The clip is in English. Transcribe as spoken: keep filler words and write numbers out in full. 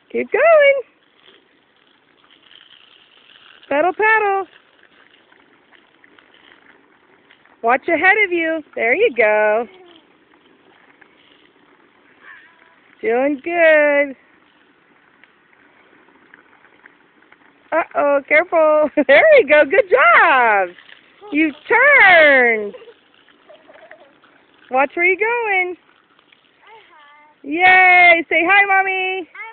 Keep going. Pedal, pedal. Watch ahead of you. There you go. Doing good. Uh-oh, careful. There you go. Good job. You turned. Watch where you're going. Yay. Say hi, Mommy.